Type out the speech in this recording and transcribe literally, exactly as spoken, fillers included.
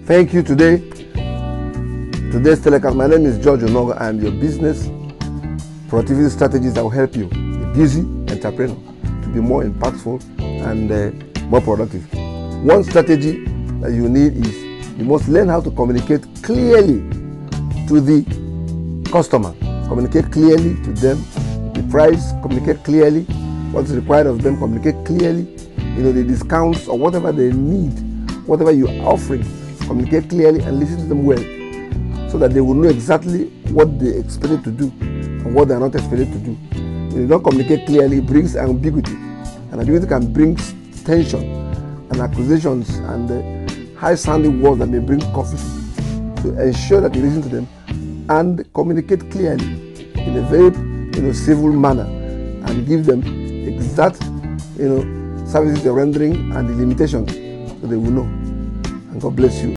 Thank you today. Today's telecast. My name is George Onogo. I am your business productivity strategist that will help you, a busy entrepreneur, to be more impactful and uh, more productive. One strategy that you need is you must learn how to communicate clearly to the customer. Communicate clearly to them the price, communicate clearly what is required of them, communicate clearly, you know, the discounts or whatever they need, whatever you're offering, communicate clearly and listen to them well, so that they will know exactly what they expected to do and what they are not expected to do. When you don't communicate clearly, it brings ambiguity, and ambiguity can bring tension and accusations and uh, high-sounding words that may bring confusion. So ensure that you listen to them and communicate clearly in a very, you know, civil manner, and give them exact, you know, services you're rendering and the limitations, so they will know. And God bless you.